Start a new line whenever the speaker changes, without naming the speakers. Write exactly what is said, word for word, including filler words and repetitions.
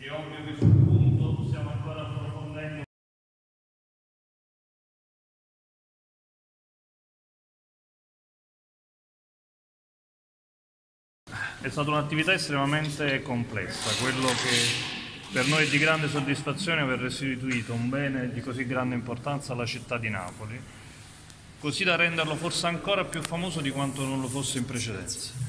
È ovvio che sul punto stiamo ancora approfondendo. È stata un'attività estremamente complessa, quello che per noi è di grande soddisfazione è aver restituito un bene di così grande importanza alla città di Napoli, così da renderlo forse ancora più famoso di quanto non lo fosse in precedenza.